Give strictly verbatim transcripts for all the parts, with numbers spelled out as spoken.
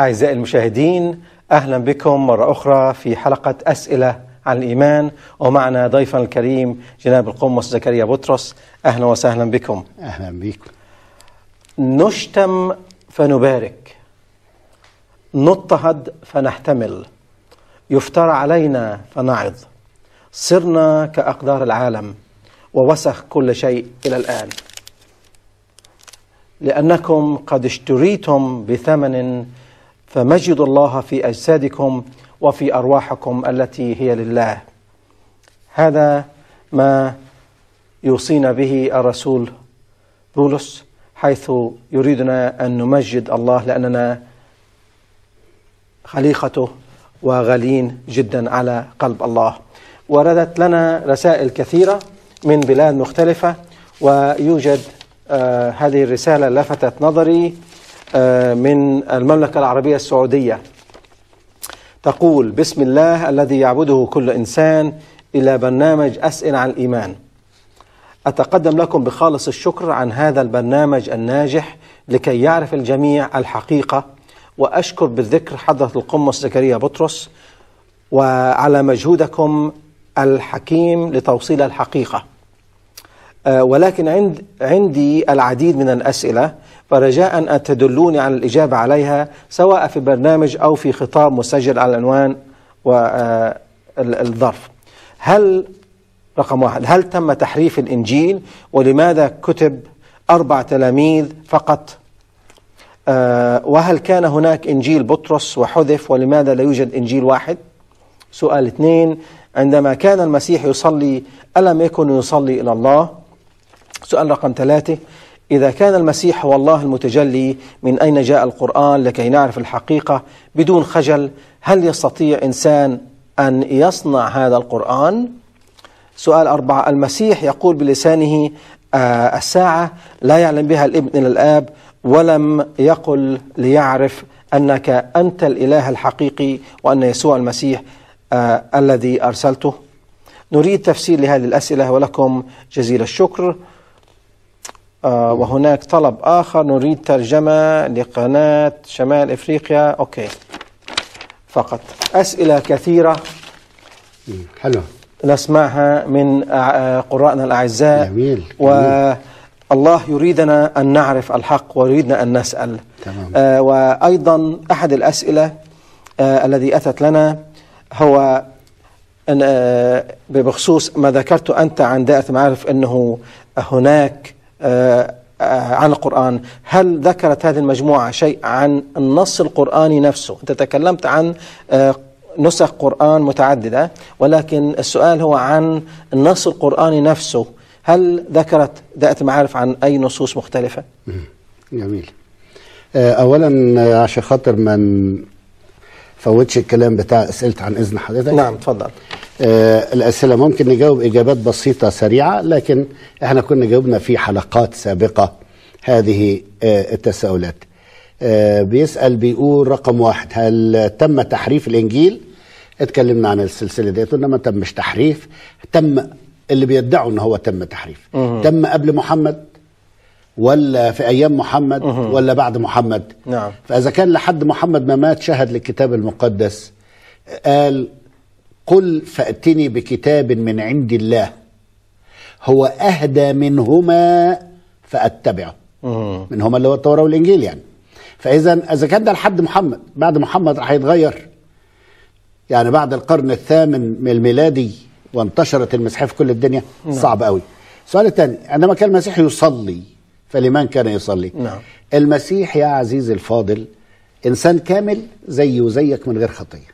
أعزائي المشاهدين، أهلا بكم مرة أخرى في حلقة أسئلة عن الإيمان، ومعنا ضيفنا الكريم جناب القمص زكريا بطرس. أهلا وسهلا بكم. أهلا بكم. نشتم فنبارك، نضطهد فنحتمل، يفترى علينا فنعظ، صرنا كأقدار العالم ووسخ كل شيء إلى الآن، لأنكم قد اشتريتم بثمن، فمجدوا الله في أجسادكم وفي أرواحكم التي هي لله. هذا ما يوصينا به الرسول بولس، حيث يريدنا أن نمجد الله لأننا خليقته وغالين جدا على قلب الله. وردت لنا رسائل كثيرة من بلاد مختلفة، ويوجد آه هذه الرسالة لفتت نظري آه من المملكة العربية السعودية. تقول: بسم الله الذي يعبده كل إنسان، إلى برنامج أسئلة عن الإيمان. أتقدم لكم بخالص الشكر عن هذا البرنامج الناجح لكي يعرف الجميع الحقيقة، وأشكر بالذكر حضرة القمص زكريا بطرس وعلى مجهودكم الحكيم لتوصيل الحقيقة. أه ولكن عند عندي العديد من الأسئلة، فرجاء أن تدلوني على الإجابة عليها، سواء في برنامج أو في خطاب مسجل على العنوان والظرف. هل رقم واحد هل تم تحريف الإنجيل؟ ولماذا كتب أربع تلاميذ فقط؟ أه وهل كان هناك إنجيل بطرس وحذف، ولماذا لا يوجد إنجيل واحد؟ سؤال اثنين: عندما كان المسيح يصلي ألم يكن يصلي إلى الله؟ سؤال رقم ثلاثة: إذا كان المسيح هو الله المتجلي، من أين جاء القرآن لكي نعرف الحقيقة بدون خجل؟ هل يستطيع إنسان أن يصنع هذا القرآن؟ سؤال أربعة: المسيح يقول بلسانه آه الساعة لا يعلم بها الابن إلى الآب، ولم يقل ليعرف أنك أنت الإله الحقيقي وأن يسوع المسيح آه الذي أرسلته. نريد تفسير لهذه الأسئلة، ولكم جزيل الشكر. آه وهناك طلب آخر: نريد ترجمة لقناة شمال إفريقيا. أوكي، فقط. أسئلة كثيرة حلو نسمعها من قراءنا الأعزاء. جميل. والله يريدنا أن نعرف الحق ويريدنا أن نسأل. تمام. آه وأيضا أحد الأسئلة آه الذي أتت لنا هو أن آه بخصوص ما ذكرت أنت عن دائرة المعارف، أنه هناك آه آه عن القرآن. هل ذكرت هذه المجموعة شيء عن النص القرآني نفسه؟ أنت تكلمت عن آه نسخ قرآن متعددة، ولكن السؤال هو عن النص القرآني نفسه. هل ذكرت دائرة المعارف عن أي نصوص مختلفة؟ جميل. أولا عشان خاطر ما نفوتش الكلام بتاع أسئلة عن إذن حضرتك. نعم، تفضل. آه الأسئلة ممكن نجاوب إجابات بسيطة سريعة، لكن احنا كنا جاوبنا في حلقات سابقة هذه آه التساؤلات. آه بيسأل بيقول: رقم واحد، هل تم تحريف الإنجيل؟ اتكلمنا عن السلسلة دي، قلنا ما تمش تحريف. تم اللي بيدعوا ان هو تم تحريف. مه. تم قبل محمد ولا في أيام محمد مه. ولا بعد محمد؟ نعم. فإذا كان لحد محمد ما مات شهد للكتاب المقدس، قال: قل فأتني بكتاب من عند الله هو أهدى منهما فأتبعه. مه. منهما اللي هو التوراة والإنجيل يعني. فإذا إذا كان ده لحد محمد، بعد محمد راح يتغير، يعني بعد القرن الثامن من الميلادي وانتشرت المسيحية في كل الدنيا. نعم. صعب قوي. السؤال الثاني: عندما كان المسيح يصلي فلمن كان يصلي؟ نعم. المسيح يا عزيزي الفاضل إنسان كامل زي وزيك من غير خطية،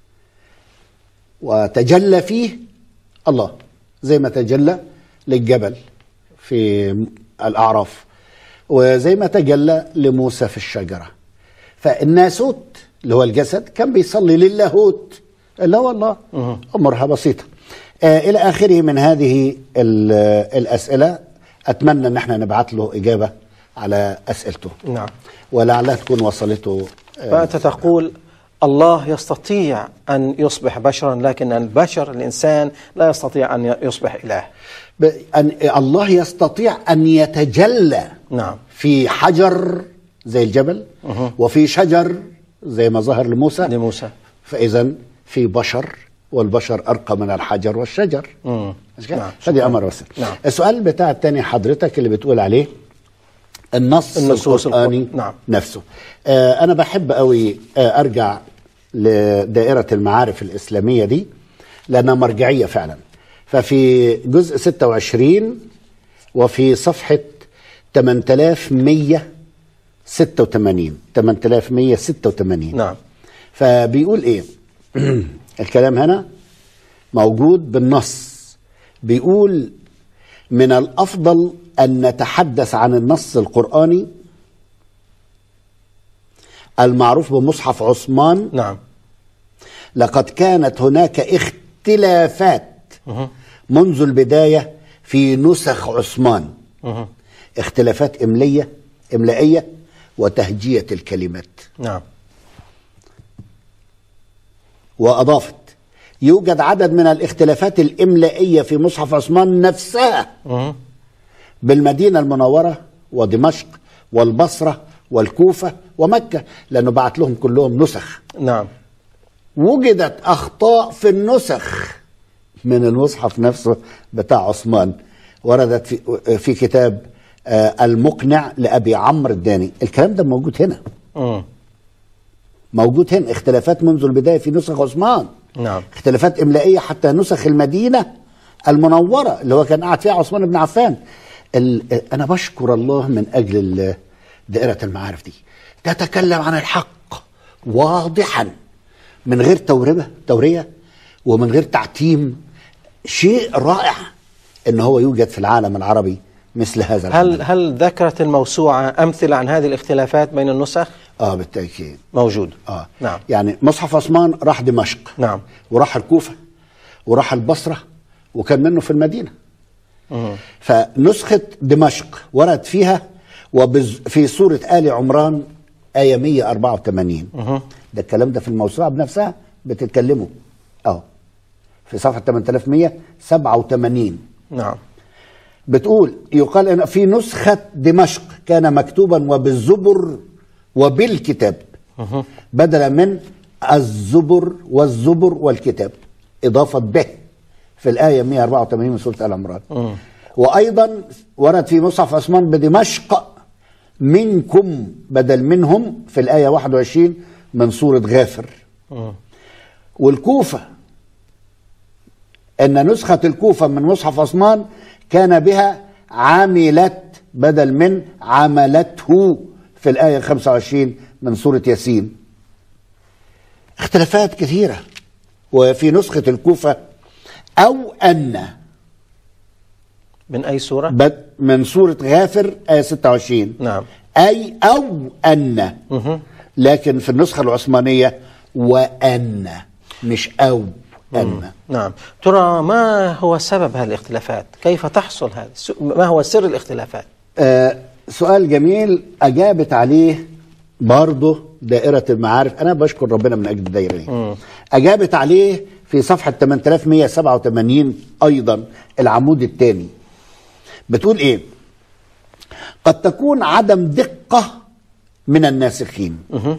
وتجلى فيه الله زي ما تجلى للجبل في الأعراف، وزي ما تجلى لموسى في الشجرة. فالناسوت اللي هو الجسد كان بيصلي للاهوت اللي هو الله. أه. أمرها بسيطة. آه إلى آخره من هذه الأسئلة. أتمنى أن احنا نبعث له إجابة على أسئلته. نعم. ولعلها تكون وصلته. آه فأنت تقول الله يستطيع أن يصبح بشرا، لكن البشر الإنسان لا يستطيع أن يصبح إله. أن الله يستطيع أن يتجلى. نعم. في حجر زي الجبل. أه. وفي شجر زي ما ظهر لموسى لموسى فإذا في بشر، والبشر أرقى من الحجر والشجر. امم نعم. هذه أمر وسر. نعم. السؤال بتاع الثاني حضرتك اللي بتقول عليه النص النصوص القرآني نعم. نفسه. آه أنا بحب قوي آه أرجع لدائرة المعارف الإسلامية دي لأنها مرجعية فعلا. ففي جزء ستة وعشرين وفي صفحة ثمانية آلاف ومئة وستة وثمانين ثمانية آلاف ومئة وستة وثمانين نعم. فبيقول إيه؟ الكلام هنا موجود بالنص، بيقول من الأفضل أن نتحدث عن النص القرآني المعروف بمصحف عثمان. نعم. لقد كانت هناك اختلافات مه. منذ البداية في نسخ عثمان، مه. اختلافات إملية إملائية وتهجية الكلمات. نعم. وأضافت يوجد عدد من الاختلافات الإملائية في مصحف عثمان نفسها مه. بالمدينة المنورة ودمشق والبصرة والكوفة ومكة، لأنه بعت لهم كلهم نسخ. نعم. وجدت أخطاء في النسخ من المصحف نفسه بتاع عثمان، وردت في, في كتاب آه المقنع لأبي عمرو الداني. الكلام ده موجود هنا. مم. موجود هنا اختلافات منذ البداية في نسخ عثمان. نعم. اختلافات إملائية حتى نسخ المدينة المنورة اللي هو كان قاعد فيها عثمان بن عفان. أنا بشكر الله من أجل دائرة المعارف دي تتكلم عن الحق واضحا من غير توربة تورية ومن غير تعتيم. شيء رائع ان هو يوجد في العالم العربي مثل هذا هل العمل. هل ذكرت الموسوعة أمثلة عن هذه الاختلافات بين النسخ؟ اه بالتأكيد موجود. اه نعم. يعني مصحف عثمان راح دمشق. نعم. وراح الكوفة وراح البصرة وكان منه في المدينة. مم. فنسخة دمشق ورد فيها وفي سورة آل عمران آية مئة وأربعة وثمانين. مم. ده الكلام ده في الموسوعة بنفسها بتتكلموا اه في صفحة ثمانية آلاف ومئة وسبعة وثمانين. نعم. بتقول يقال ان في نسخة دمشق كان مكتوبا وبالزبر وبالكتاب مم. بدلا من الزبر والزبر والكتاب، إضافة به في الآية مئة وأربعة وثمانين من سورة آل عمران. مم. وأيضا ورد في مصحف عثمان بدمشق منكم بدل منهم في الآية واحد وعشرين من سورة غافر. مم. والكوفة أن نسخة الكوفة من مصحف عثمان كان بها عملت بدل من عملته في الآية خمسة وعشرين من سورة ياسين. اختلافات كثيرة. وفي نسخة الكوفة أو أن من أي سورة؟ بد من سورة غافر آية ستة وعشرين. نعم. أي أو أن. مه. لكن في النسخة العثمانية وأن مش أو أن. نعم. ترى ما هو سبب هذه الاختلافات؟ كيف تحصل هذا؟ ما هو سر الاختلافات؟ آه سؤال جميل أجابت عليه برضه دائرة المعارف. أنا بشكر ربنا من أجل الدائرة دي. مم. أجابت عليه في صفحة ثمانية آلاف ومئة وسبعة وثمانين أيضا العمود الثاني. بتقول إيه؟ قد تكون عدم دقة من الناسخين. مه.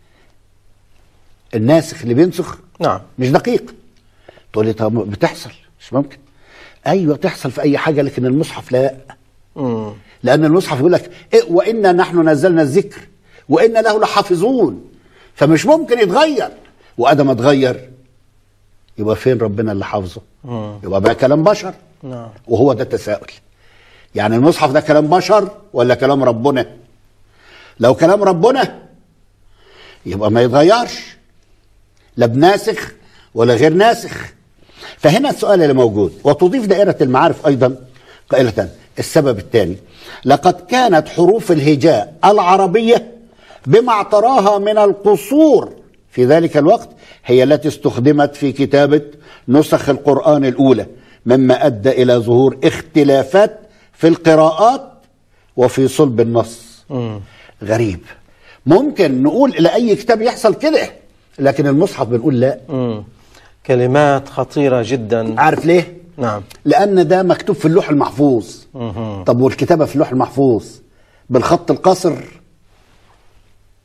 الناسخ اللي بينسخ نعم. مش دقيق. تقول لي طب بتحصل، مش ممكن. ايوه تحصل في اي حاجه لكن المصحف لا. مم. لان المصحف يقول لك إيه وانا نحن نزلنا الذكر وانا له لحافظون، فمش ممكن يتغير. وادم اتغير يبقى فين ربنا اللي حافظه؟ مم. يبقى بقى كلام بشر. نعم. وهو ده التساؤل، يعني المصحف ده كلام بشر ولا كلام ربنا؟ لو كلام ربنا يبقى ما يتغيرش، لا بناسخ ولا غير ناسخ. فهنا السؤال اللي موجود. وتضيف دائرة المعارف أيضا قائلة السبب الثاني لقد كانت حروف الهجاء العربية بما اعتراها من القصور في ذلك الوقت هي التي استخدمت في كتابة نسخ القرآن الأولى، مما أدى إلى ظهور اختلافات في القراءات وفي صلب النص. مم. غريب. ممكن نقول إلى أي كتاب يحصل كده، لكن المصحف بنقول لا. مم. كلمات خطيرة جدا. عارف ليه؟ نعم. لأن ده مكتوب في اللوح المحفوظ. مم. طب والكتابة في اللوح المحفوظ بالخط القصر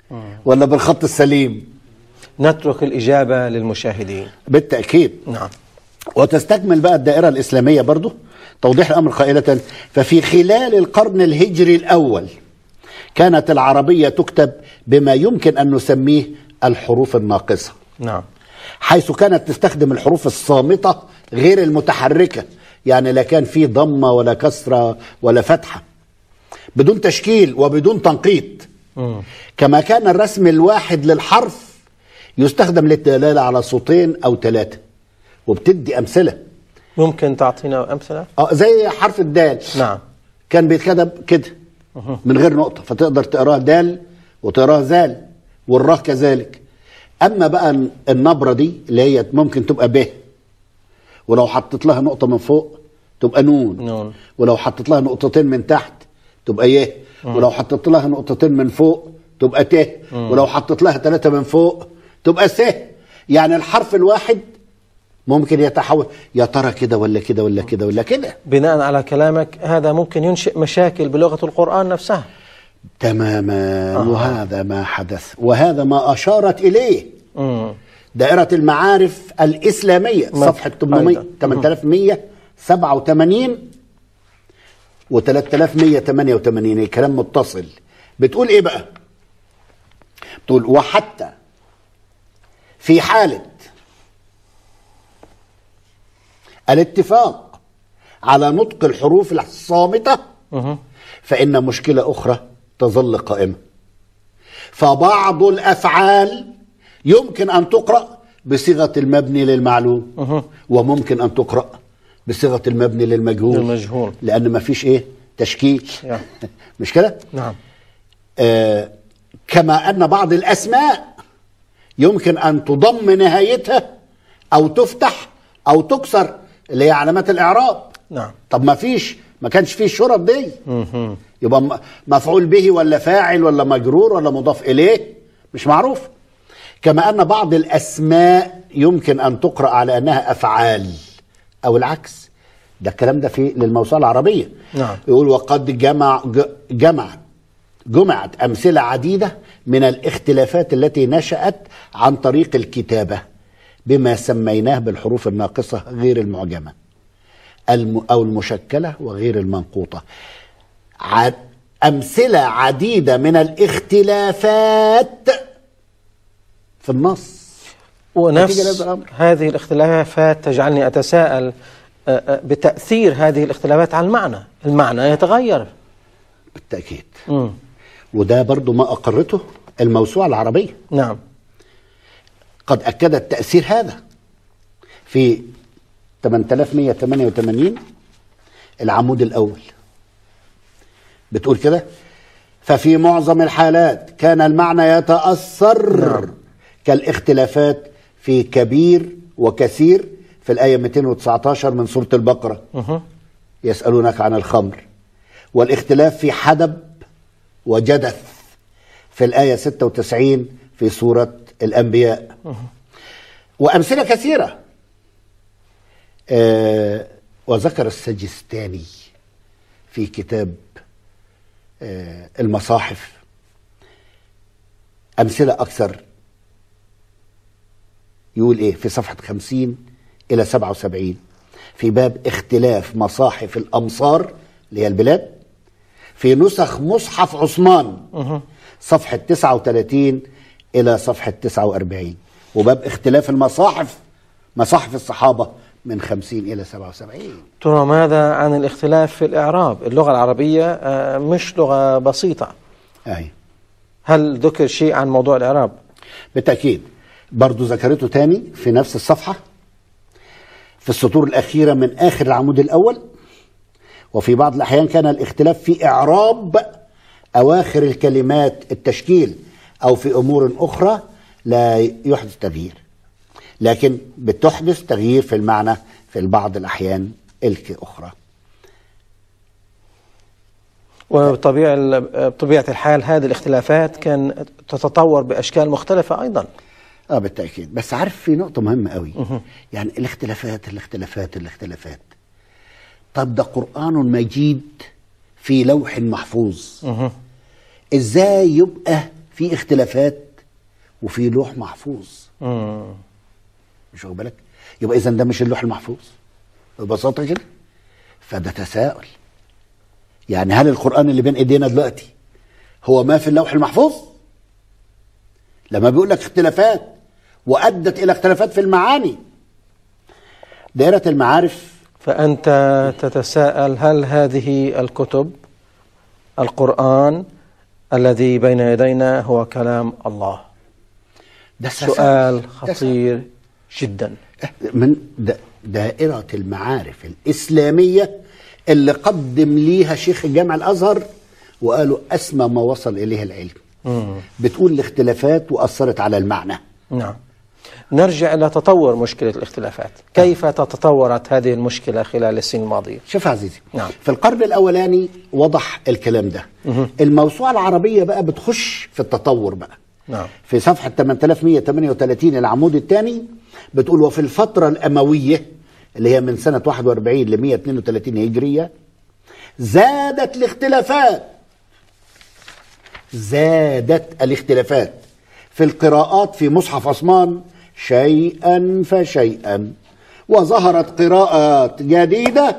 ولا بالخط السليم؟ نترك الإجابة للمشاهدين. بالتأكيد. نعم. وتستكمل بقى الدائرة الإسلامية برضو توضيح الأمر قائلة: ففي خلال القرن الهجري الأول كانت العربية تكتب بما يمكن أن نسميه الحروف الناقصة. نعم. حيث كانت تستخدم الحروف الصامتة غير المتحركة، يعني لا كان فيه ضمة ولا كسرة ولا فتحة، بدون تشكيل وبدون تنقيط. م. كما كان الرسم الواحد للحرف يستخدم للدلالة على صوتين أو ثلاثة. وبتدي أمثلة. ممكن تعطينا أمثلة؟ اه زي حرف الدال. نعم. كان بيتكتب كده من غير نقطة، فتقدر تقراه دال وتقراه زال، والراه كذلك. أما بقى النبرة دي اللي هي ممكن تبقى ب، ولو حطيت لها نقطة من فوق تبقى نون، نون. ولو حطيت لها نقطتين من تحت تبقى يه، ولو حطيت لها نقطتين من فوق تبقى ت، ولو حطيت لها ثلاثة من فوق تبقى س. يعني الحرف الواحد ممكن يتحول، يا ترى كده ولا كده ولا كده ولا كده. بناء على كلامك هذا ممكن ينشئ مشاكل بلغة القرآن نفسها. تماما. آه. وهذا ما حدث، وهذا ما أشارت إليه مم. دائرة المعارف الإسلامية صفحة ثمانية آلاف ومئة وسبعة وثمانين و ثلاثة آلاف ومئة وثمانية وثمانين. الكلام متصل. بتقول إيه بقى؟ بتقول: وحتى في حالة الاتفاق على نطق الحروف الصامتة فإن مشكلة أخرى تظل قائمة. فبعض الأفعال يمكن أن تقرأ بصيغة المبني للمعلوم، وممكن أن تقرأ بصيغة المبني للمجهول، المجهول. لأن ما فيش إيه تشكيل. مش كده؟ نعم. آه كما أن بعض الأسماء يمكن أن تضم نهايتها أو تفتح أو تكسر، اللي هي علامات الإعراب. نعم. طب ما فيش، ما كانش فيه الشرط دي. مه. يبقى مفعول به ولا فاعل ولا مجرور ولا مضاف إليه مش معروف. كما أن بعض الأسماء يمكن أن تقرأ على أنها أفعال أو العكس. ده الكلام ده في للموسوعة العربية. نعم. يقول: وقد جمع جمعت جمعت أمثلة عديدة من الاختلافات التي نشأت عن طريق الكتابة بما سميناه بالحروف الناقصة غير المعجمة أو المشكلة وغير المنقوطة. أمثلة عديدة من الاختلافات في النص. ونفس هذه الاختلافات تجعلني أتساءل بتأثير هذه الاختلافات على المعنى. المعنى يتغير بالتأكيد. م. وده برضو ما أقرته الموسوعة العربية. نعم. قد أكدت تأثير هذا في ثمانية آلاف ومئة وثمانية وثمانين العمود الأول. بتقول كده: ففي معظم الحالات كان المعنى يتأثر. نعم. كالاختلافات في كبير وكثير في الآية مئتين وتسعة عشر من سورة البقرة. أه. يسألونك عن الخمر. والاختلاف في حدب وجدث في الآية ستة وتسعين في سورة الأنبياء. أه. وأمثلة كثيرة. آه وذكر السجستاني في كتاب آه المصاحف أمثلة أكثر. يقول إيه في صفحة خمسين إلى سبعة وسبعين في باب اختلاف مصاحف الأمصار اللي هي البلاد في نسخ مصحف عثمان، صفحة تسعة وثلاثين إلى صفحة تسعة وأربعين. وباب اختلاف المصاحف مصاحف الصحابة من خمسين إلى سبعة وسبعين. ترى ماذا عن الاختلاف في الإعراب؟ اللغة العربية مش لغة بسيطة. أي. هل ذكر شيء عن موضوع الإعراب؟ بالتأكيد. برضو ذكرته تاني في نفس الصفحة في السطور الأخيرة من آخر العمود الأول. وفي بعض الأحيان كان الاختلاف في إعراب أواخر الكلمات التشكيل، أو في أمور أخرى لا يحدث تغيير، لكن بتحدث تغيير في المعنى في بعض الأحيان الأخرى. وبطبيعة بطبيعة الحال هذه الاختلافات كان تتطور بأشكال مختلفة أيضا. اه بالتأكيد. بس عارف في نقطة مهمة قوي. يعني الاختلافات الاختلافات الاختلافات طب ده قرآن مجيد في لوح محفوظ. ازاي يبقى في اختلافات وفي لوح محفوظ. مم. مش واخد بالك؟ يبقى اذا ده مش اللوح المحفوظ ببساطه كده. فده تساؤل، يعني هل القرآن اللي بين ايدينا دلوقتي هو ما في اللوح المحفوظ؟ لما بيقول لك اختلافات وادت الى اختلافات في المعاني، دائرة المعارف. فأنت تتساءل هل هذه الكتب القرآن الذي بين يدينا هو كلام الله؟ ده سؤال خطير جدا. من دائرة المعارف الإسلامية اللي قدم ليها شيخ جامع الأزهر وقالوا أسمى ما وصل إليه العلم. مم. بتقول الاختلافات وأثرت على المعنى. نعم. نرجع إلى تطور مشكلة الاختلافات. كيف تطورت هذه المشكلة خلال السنين الماضية؟ شوف عزيزي، نعم. في القرن الأولاني وضح الكلام ده. مم. الموسوعة العربية بقى بتخش في التطور بقى. نعم. في صفحة ثمانية آلاف ومئة وثمانية وثلاثين العمود الثاني بتقول: وفي الفترة الأموية اللي هي من سنة واحد وأربعين ل مئة واثنين وثلاثين هجرية زادت الاختلافات زادت الاختلافات في القراءات في مصحف عثمان شيئا فشيئا، وظهرت قراءات جديدة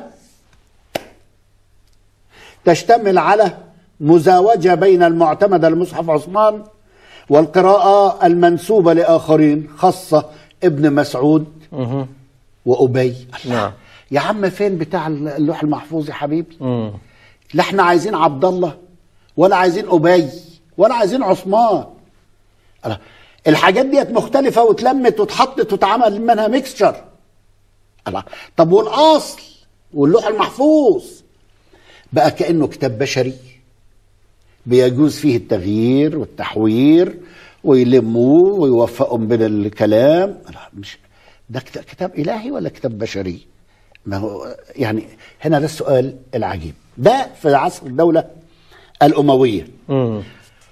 تشتمل على مزاوجة بين المعتمدة لمصحف عثمان والقراءة المنسوبة لآخرين، خاصة ابن مسعود وأبي. نعم. يا عم فين بتاع اللوح المحفوظ يا حبيبي؟ مم. لا احنا عايزين عبد الله ولا عايزين أبي ولا عايزين عثمان. الحاجات ديت مختلفة واتلمت واتحطت واتعمل منها ميكستشر. طب والأصل واللوح المحفوظ بقى كأنه كتاب بشري بيجوز فيه التغيير والتحوير ويلموه ويوفقهم بين الكلام. مش ده كتاب إلهي ولا كتاب بشري؟ ما هو يعني هنا ده السؤال العجيب. ده في عصر الدولة الأموية. مم.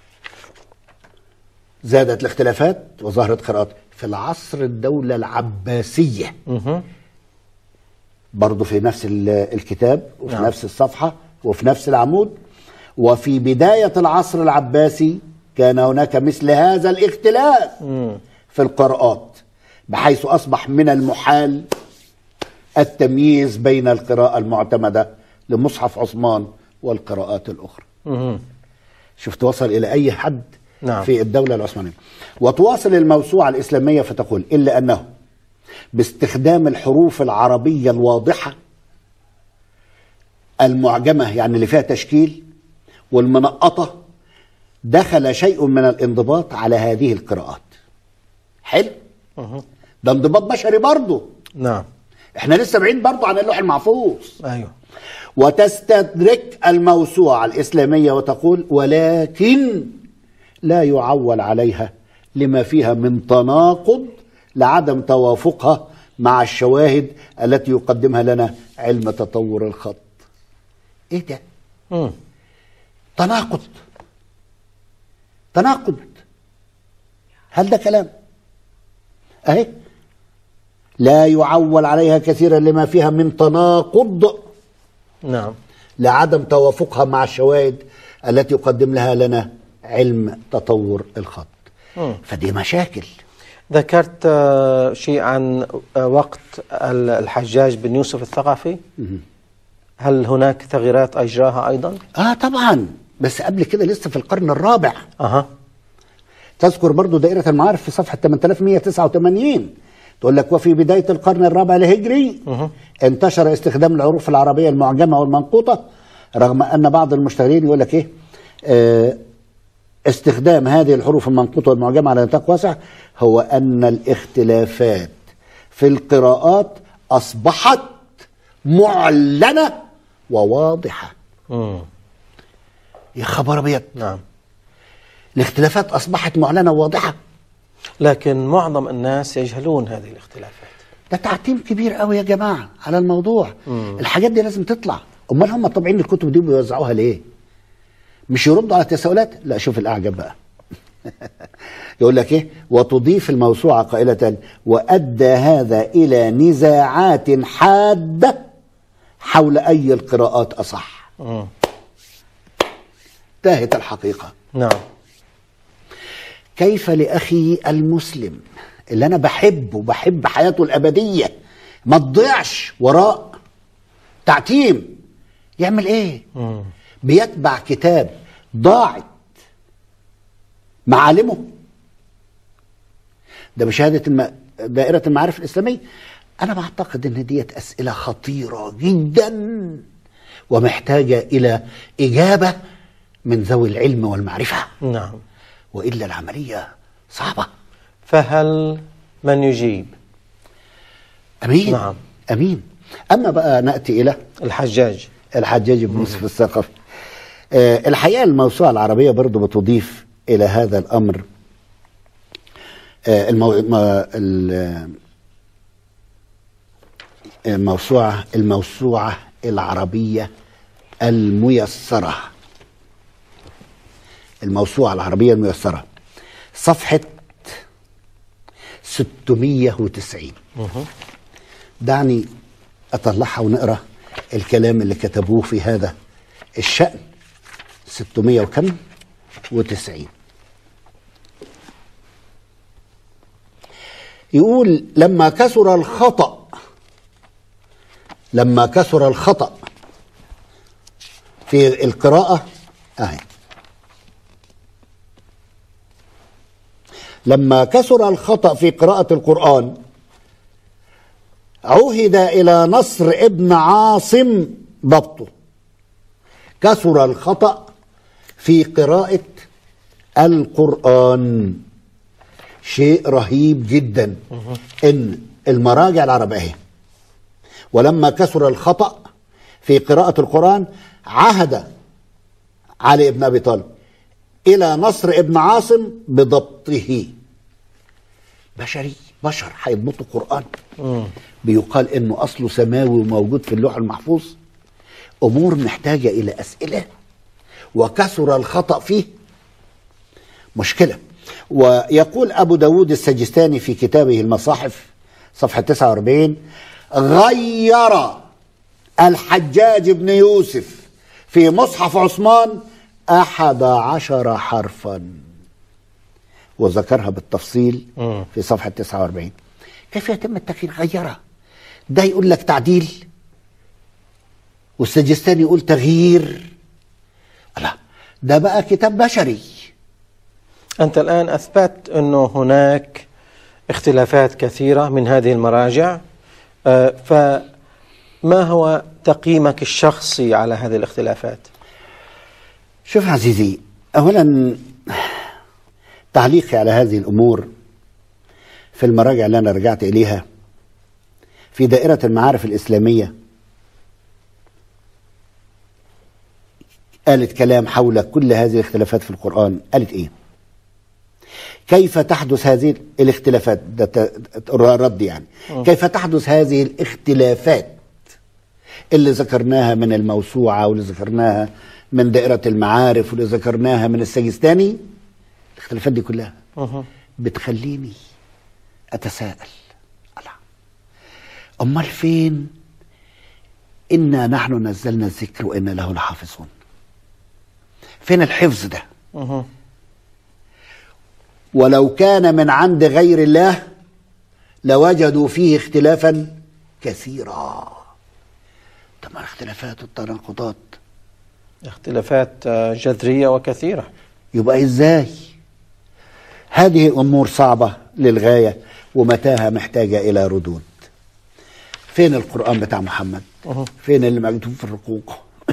زادت الاختلافات وظهرت قراءات. في العصر الدولة العباسية مم. برضو في نفس الكتاب وفي نعم. نفس الصفحة وفي نفس العمود: وفي بداية العصر العباسي كان هناك مثل هذا الاختلاف مم. في القراءات، بحيث أصبح من المحال التمييز بين القراءة المعتمدة لمصحف عثمان والقراءات الأخرى. مم. شفت وصل إلى أي حد نعم. في الدولة العثمانية. وتواصل الموسوعة الإسلامية فتقول: إلا أنه باستخدام الحروف العربية الواضحة المعجمة، يعني اللي فيها تشكيل، والمنقطة، دخل شيء من الانضباط على هذه القراءات. حلو؟ أه. ده انضباط بشري برضه. نعم. احنا لسه بعيد برضه عن اللوح المحفوظ. ايوه. وتستدرك الموسوعة الإسلامية وتقول: ولكن لا يعول عليها لما فيها من تناقض لعدم توافقها مع الشواهد التي يقدمها لنا علم تطور الخط. ايه ده؟ مم. تناقض تناقض هل ده كلام؟ اهي: لا يعول عليها كثيرا لما فيها من تناقض نعم لعدم توافقها مع الشواهد التي يقدم لها لنا علم تطور الخط. مم. فدي مشاكل. ذكرت شيء عن وقت الحجاج بن يوسف الثقفي. مم. هل هناك تغييرات أجراها أيضا؟ آه طبعا، بس قبل كده لسه في القرن الرابع. أها. تذكر برضو دائرة المعارف في صفحة ثمانية آلاف ومئة وتسعة وثمانين تقول لك: وفي بداية القرن الرابع الهجري أه. انتشر استخدام الحروف العربية المعجمة والمنقوطة، رغم أن بعض المشتغلين يقول لك إيه آه استخدام هذه الحروف المنقوطة والمعجمة على نطاق واسع هو أن الاختلافات في القراءات أصبحت معلنة وواضحة. مم. يا خبر أبيض. نعم. الاختلافات أصبحت معلنة وواضحة، لكن معظم الناس يجهلون هذه الاختلافات. ده تعتيم كبير قوي يا جماعة على الموضوع. مم. الحاجات دي لازم تطلع. أمال هم طابعين الكتب دي وبيوزعوها ليه؟ مش يردوا على التساؤلات؟ لا، شوف الأعجب بقى. يقول لك إيه: وتضيف الموسوعة قائلة: وأدى هذا إلى نزاعات حادة حول أي القراءات أصح. مم. تاهت الحقيقة. نعم. كيف لأخي المسلم اللي أنا بحبه بحب حياته الأبدية ما تضيعش وراء تعتيم، يعمل إيه؟ مم. بيتبع كتاب ضاعت معالمه. ده بشهادة الم... دائرة المعارف الإسلامية. أنا بعتقد أن ديت أسئلة خطيرة جدا ومحتاجة إلى إجابة من ذوي العلم والمعرفة. نعم. وإلا العملية صعبة. فهل من يجيب؟ أمين. نعم. أمين. أما بقى نأتي إلى الحجاج الحجاج بن يوسف الثقفي. أه الحقيقة الموسوعة العربية برضو بتضيف إلى هذا الأمر أه المو... الموسوعة الموسوعة العربية الميسرة. الموسوعة العربية الميسرة صفحة ستمائة وتسعين. دعني أطلعها ونقرأ الكلام اللي كتبوه في هذا الشأن. ستمائة وكم وتسعين. يقول لما كثر الخطأ لما كثر الخطأ في القراءة آه. لما كثر الخطأ في قراءة القرآن عهد إلى نصر ابن عاصم ضبطه. كثر الخطأ في قراءة القرآن، شيء رهيب جدا. إن المراجع العربية ولما كثر الخطأ في قراءة القرآن عهد علي بن أبي طالب إلى نصر ابن عاصم بضبطه. بشري بشر هيضبطوا القرآن؟ بيقال إنه أصله سماوي وموجود في اللوح المحفوظ. أمور محتاجة إلى أسئلة، وكثر الخطأ فيه مشكلة. ويقول أبو داود السجستاني في كتابه المصاحف صفحة تسعة وأربعين: غير الحجاج بن يوسف في مصحف عثمان أحد عشر حرفا، وذكرها بالتفصيل في صفحة تسعة وأربعين. كيف يتم التغيير؟ غيرها. ده يقول لك تعديل والسجستاني يقول تغيير. لا، ده بقى كتاب بشري. أنت الآن أثبت أنه هناك اختلافات كثيرة من هذه المراجع، فما هو تقييمك الشخصي على هذه الاختلافات؟ شوف عزيزي، أولا تعليقي على هذه الأمور في المراجع اللي أنا رجعت إليها في دائرة المعارف الإسلامية قالت كلام حول كل هذه الاختلافات في القرآن. قالت إيه؟ كيف تحدث هذه الاختلافات؟ ده رد يعني. م. كيف تحدث هذه الاختلافات اللي ذكرناها من الموسوعة واللي ذكرناها من دائرة المعارف واللي ذكرناها من السجستاني؟ الاختلافات دي كلها م. بتخليني أتساءل، الله، أمال فين إنا نحن نزلنا الذكر وإنا له لحافظون؟ فين الحفظ ده؟ م. ولو كان من عند غير الله لوجدوا فيه اختلافا كثيرا. طبعا اختلافات التناقضات اختلافات جذرية وكثيرة. يبقى ازاي؟ هذه امور صعبة للغاية ومتاهة محتاجة الى ردود. فين القرآن بتاع محمد؟ أه. فين اللي مكتوب في الرقوق؟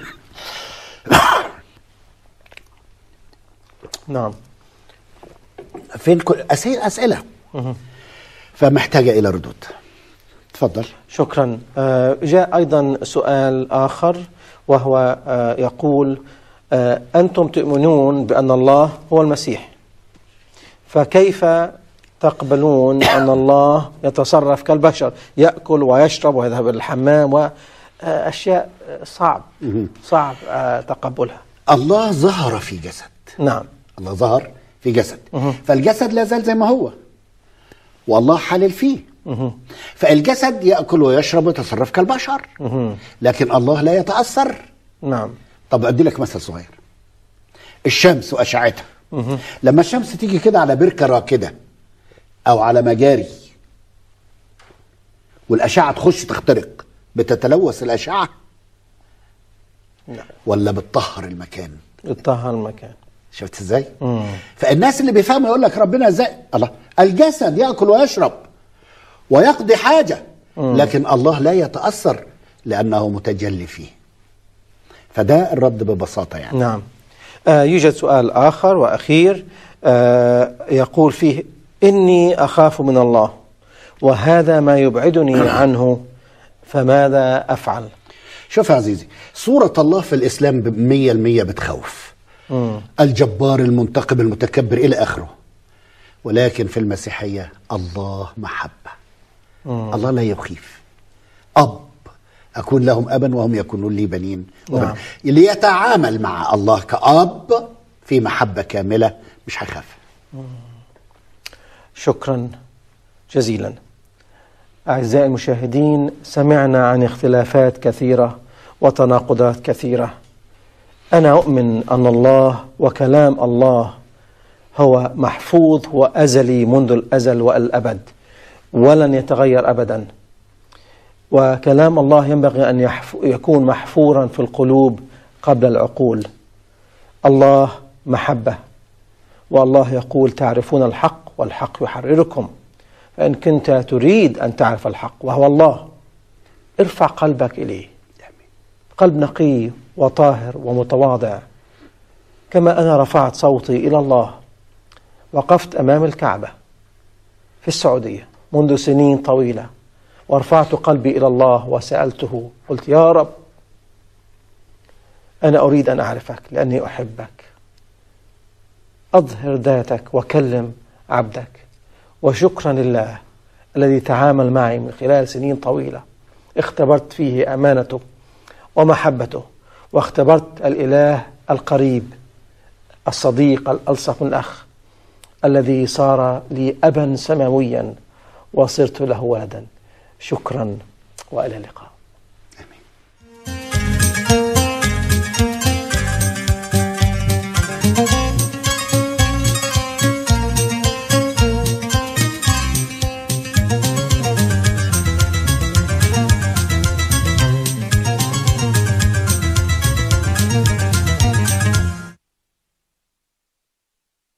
نعم. فين كل أسئلة أسئلة أه. فمحتاجة إلى ردود. تفضل. شكرا. آه جاء أيضا سؤال آخر وهو آه يقول آه أنتم تؤمنون بأن الله هو المسيح، فكيف تقبلون أن الله يتصرف كالبشر، يأكل ويشرب ويذهب إلى الحمام وأشياء صعب صعب آه تقبلها؟ الله ظهر في جسد. نعم، الله ظهر في جسد. أه. فالجسد لا زال زي ما هو والله حلل فيه. أه. فالجسد يأكل ويشرب ويتصرف كالبشر. أه. لكن الله لا يتأثر. نعم. طب أدي لك مثل صغير: الشمس وأشعتها. لما الشمس تيجي كده على بركة راكدة أو على مجاري والأشعة تخش تخترق، بتتلوث الأشعة نعم. ولا بتطهر المكان؟ بتطهر المكان. شفت ازاي؟ فالناس اللي بيفهموا يقول لك ربنا ازاي؟ الله، الجسد يأكل ويشرب ويقضي حاجة، لكن الله لا يتأثر لأنه متجلي فيه. فده الرد ببساطة يعني. نعم. آه يوجد سؤال آخر وأخير آه يقول فيه: إني أخاف من الله وهذا ما يبعدني عنه، فماذا أفعل؟ شوف يا عزيزي، صورة الله في الإسلام بمية المية بتخوف. مم. الجبار المنتقم المتكبر إلى آخره. ولكن في المسيحية الله محبة. مم. الله لا يخيف. أب أكون لهم أبا وهم يكونون لي بنين. نعم. ليتعامل مع الله كأب في محبة كاملة، مش هيخاف. شكرا جزيلا. أعزائي المشاهدين، سمعنا عن اختلافات كثيرة وتناقضات كثيرة. أنا أؤمن أن الله وكلام الله هو محفوظ وأزلي منذ الأزل والأبد، ولن يتغير أبدا. وكلام الله ينبغي أن يكون محفورا في القلوب قبل العقول. الله محبة، والله يقول: تعرفون الحق والحق يحرركم. فإن كنت تريد أن تعرف الحق وهو الله، ارفع قلبك إليه، قلب نقي وطاهر ومتواضع. كما أنا رفعت صوتي إلى الله، وقفت أمام الكعبة في السعودية منذ سنين طويلة، ورفعت قلبي إلى الله وسألته، قلت: يا رب، أنا أريد أن أعرفك لأني أحبك، أظهر ذاتك وكلم عبدك. وشكرا لله الذي تعامل معي من خلال سنين طويلة، اختبرت فيه أمانته ومحبته، واختبرت الإله القريب الصديق الألصق من أخ، الذي صار لي أبا سماويا وصرت له ولدا. شكرا وإلى اللقاء.